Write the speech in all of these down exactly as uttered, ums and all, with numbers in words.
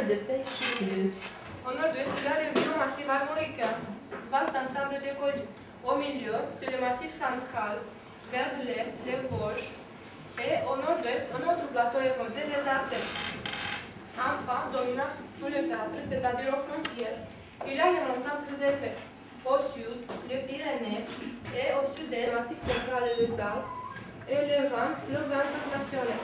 de pêche et de... Au nord-ouest, il y a le grand massif armoricain, vaste ensemble de collines. Au milieu, sur le massif central, vers l'est, les Vosges, et au nord-est, un autre plateau érodé, les Ardennes. Enfin, dominant tous les quatre, c'est-à-dire aux frontières, il y a les montagnes plus épais. Au sud, les Pyrénées, et au sud-est, le massif central et les Alpes, et le vent, le vent températionnel.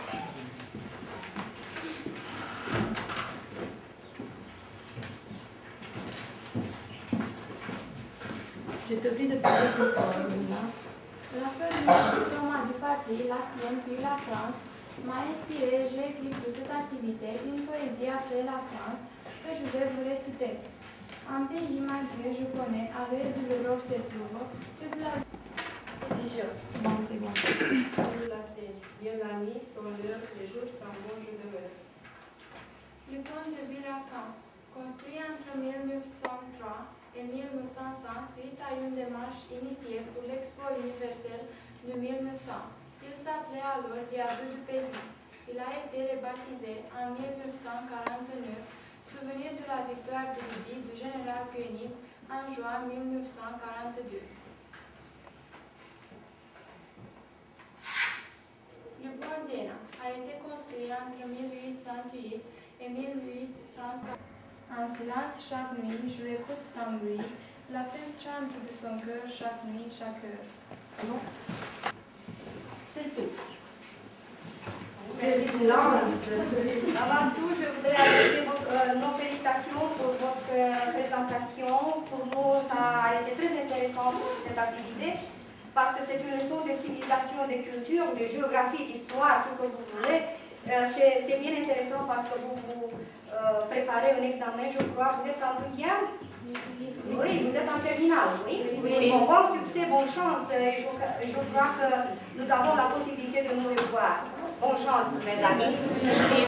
Je t'oublie de parler plus fort, Luna. La feuille de Thomas du patrie, la sienne puis la France, m'a inspiré, j'ai écrit pour cette activité une poésie appelée La France, que je vais vous réciter. Un pays malgré je connais, à l'œil de l'Europe se trouve, toute la prestigieux. Bon, c'est bien. La Seine, bien la nuit, son heure, les jours sans bon je demeure. Le pont de Biracan, construit entre mille neuf cent trois et mille neuf cent cinq suite à une démarche initiée pour l'Expo universelle de mille neuf cents. Il s'appelait alors Viaduc du Pézy. Il a été rebaptisé en mille neuf cent quarante-neuf, souvenir de la victoire de Libye du général Koenig en juin mille neuf cent quarante-deux. Le pont d'Ena a été construit entre mille huit cent huit et mille huit cent quarante. En silence chaque nuit, je l'écoute sans bruit, la femme chante de son cœur chaque nuit, chaque heure. Non. C'est tout. Silence. Avant tout, je voudrais adresser votre, euh, nos félicitations pour votre euh, présentation. Pour nous, ça a été très intéressant pour cette activité, parce que c'est une leçon de civilisation, de culture, de géographie, d'histoire, ce que vous voulez. Euh, c'est bien intéressant parce que vous vous euh, préparez un examen, je crois. Vous êtes en douzième? Oui, vous êtes en terminale, oui. oui. Bon, bon succès, bonne chance. Et je, je crois que nous avons la possibilité de nous revoir. Bonne chance, mes amis.